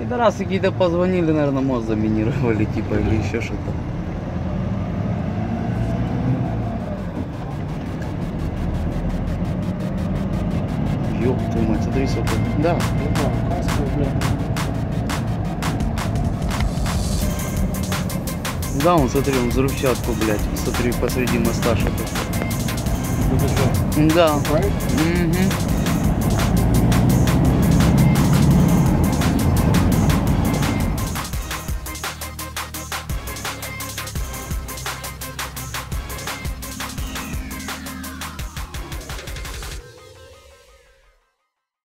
Пидорасы какие-то позвонили, наверное, мост заминировали, типа, или еще что-то. Ёб твою мать, смотри, сколько. Да. Ну да, каска, блядь. Да, он, смотри, он взрывчатку, блядь. Смотри, посреди моста что-то. Это что? Да. Правильно? Угу.